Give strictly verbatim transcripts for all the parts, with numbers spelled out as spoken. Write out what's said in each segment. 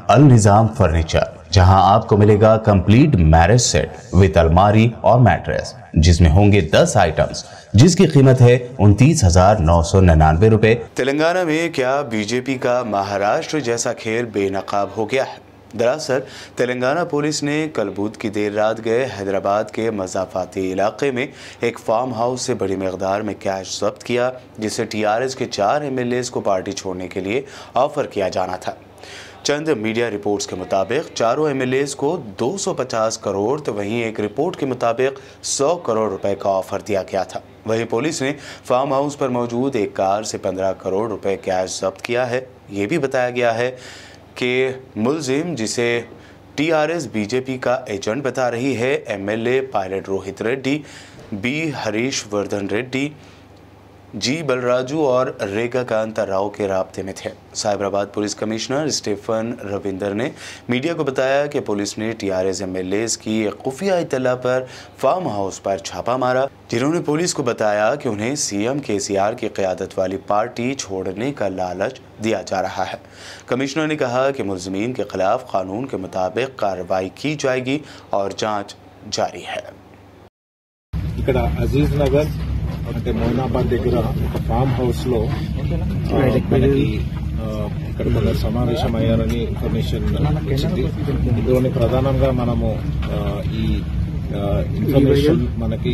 अल Nizam furniture, जहां आपको मिलेगा कंप्लीट मैरिज सेट विद अलमारी और मैट्रेस, जिसमें होंगे दस आइटम्स, जिसकी कीमत है उनतीस हजार नौ सौ निन्यानवे रुपए। तेलंगाना में क्या बीजेपी का महाराष्ट्र जैसा खेल बेनकाब हो गया है? दरअसल तेलंगाना पुलिस ने कल बुध की देर रात गए हैदराबाद के मज़ाफ़ाती इलाके में एक फार्म हाउस से बड़ी मकदार में कैश जब्त किया, जिसे टीआरएस के चार एमएलएस को पार्टी छोड़ने के लिए ऑफर किया जाना था। चंद मीडिया रिपोर्ट्स के मुताबिक चारों एमएलएस को दो सौ पचास करोड़ तो वहीं एक रिपोर्ट के मुताबिक सौ करोड़ रुपए का ऑफर दिया गया था। वहीं पुलिस ने फार्म हाउस पर मौजूद एक कार से पंद्रह करोड़ रुपए कैश जब्त किया है। ये भी बताया गया है कि मुलजिम, जिसे टीआरएस बीजेपी का एजेंट बता रही है, MLA pilot Rohit Reddy, B Harish Vardhan Reddy, G Balaraju और रेगा कांता राव के राब्ते में थे। साइबराबाद पुलिस कमिश्नर स्टीफन रविंदर ने मीडिया को बताया कि पुलिस ने टीआरएस एमएलएस की एक खुफिया इत्तला पर फार्म हाउस पर छापा मारा, जिन्होंने पुलिस को बताया कि उन्हें सीएम केसीआर की क़यादत वाली पार्टी छोड़ने का लालच दिया जा रहा है। कमिश्नर ने कहा कि मुलज़मीन के खिलाफ कानून के मुताबिक कार्रवाई की जाएगी और जाँच जारी है। ఇక్కడ అజీజ్ నగర్ అంటే మోయినాబాద్ దగ్గర ఒక ఫామ్ హౌస్ లో మనకి ఇక్కడ కొందరు సమావేశం అయ్యారని ఇన్ఫర్మేషన్ వచ్చింది. ఇందులోని ప్రధానంగా మనము ఈ ఇన్ఫర్మేషన్ మనకి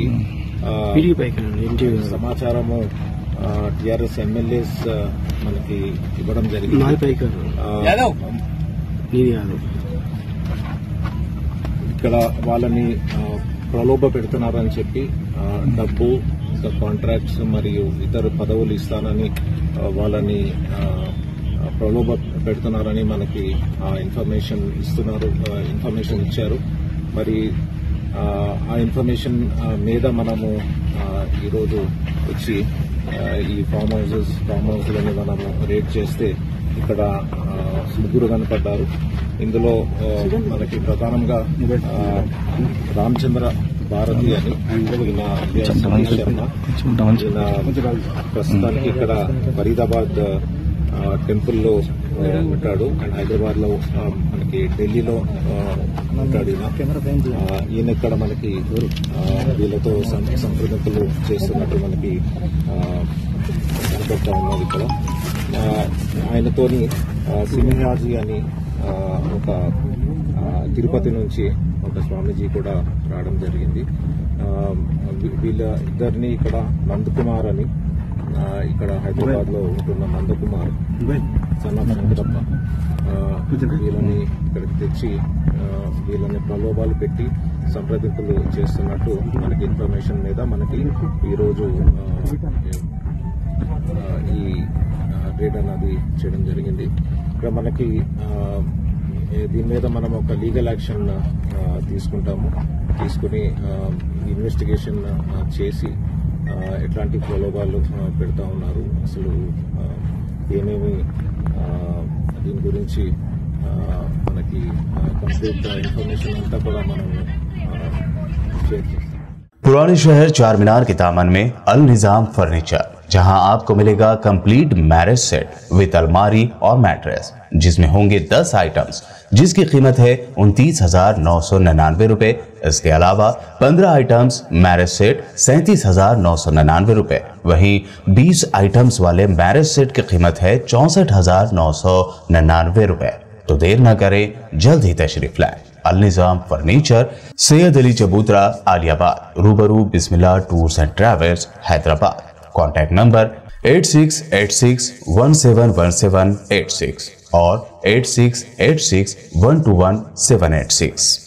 సమాచారము టిఆర్ఎస్ ఎమ్మెల్యేస్ మనకి ఇవ్వడం జరిగింది. ఇక్కడ వాళ్ళని ప్రలోభ పెడుతున్నారని చెప్పి డబ్బు, ఇంకా కాంట్రాక్ట్స్ మరియు ఇతర పదవులు ఇస్తానని వాళ్ళని ప్రలోభ పెడుతున్నారని మనకి ఇన్ఫర్మేషన్ ఇస్తున్నారు ఇన్ఫర్మేషన్ ఇచ్చారు. మరి ఆ ఇన్ఫర్మేషన్ మీద మనము ఈరోజు వచ్చి ఈ ఫామ్ హౌసెస్ ఫామ్ హౌస్లని మనము రేడ్ చేస్తే ఇక్కడ ముగ్గురు కనపడ్డారు. ఇందులో మనకి ప్రధానంగా రామచంద్ర భారతి అని ఈయన సతీష్ శర్మ, ఈయన ప్రస్తుతానికి ఇక్కడ ఫరీదాబాద్ టెంపుల్లో ఉంటాడు అండ్ హైదరాబాద్ లో మనకి ఢిల్లీలో ఉంటాడు. ఈయన ఈయన ఇక్కడ మనకి వీళ్ళతో సంప్రదింపులు చేస్తున్నట్టు మనకి కనపడతా ఉన్నది. ఇక్కడ ఆయనతోని సింహాజీ అని ఒక తిరుపతి నుంచి ఒక స్వామీజీ కూడా రావడం జరిగింది. వీళ్ళ ఇద్దరిని ఇక్కడ నందకుమార్ అని ఇక్కడ హైదరాబాద్ లో ఉంటున్న నందకుమార్ సన్న చంద్రప్ప వీళ్ళని ఇక్కడికి తెచ్చి వీళ్ళని ప్రలోభాలు పెట్టి సంప్రదింపులు చేస్తున్నట్టు మనకి ఇన్ఫర్మేషన్ మీద మనకి ఈరోజు ఈ రేడ్ అన్నది చేయడం జరిగింది. ఇక్కడ మనకి దీని మీద మనం ఒక లీగల్ యాక్షన్ తీసుకుంటాము. తీసుకుని ఇన్వెస్టిగేషన్ చేసి ఎట్లాంటి ప్రలోభాలు పెడతా ఉన్నారు, అసలు ఏమేమి దీని గురించి మనకి కంప్లీట్ ఇన్ఫర్మేషన్ అంతా కూడా మనం షేర్ చేస్తాం. पुराने शहर चार मीनार के दामन में अल निजाम फर्नीचर, जहां आपको मिलेगा कंप्लीट मैरिज सेट विद अलमारी और मैट्रेस, जिसमें होंगे दस आइटम्स, जिसकी कीमत है उनतीस हजार नौ सौ निन्यानवे रुपए। इसके अलावा पंद्रह आइटम्स मैरिज सेट सैंतीस हजार नौ सौ निन्यानवे रुपए। वहीं बीस आइटम्स वाले मैरिज सेट की कीमत है चौसठ हजार नौ सौ निन्यानवे रुपए। तो देर न करें, जल्द ही तशरीफ लाएं। अल निजाम फर्नीचर, सैयद अली चबूतरा, आलियाबाद, रूबरू Bismillah tours and travels, Hyderabad. Contact number eight six eight six one seven one seven eight six और eight six eight six one two one seven eight six.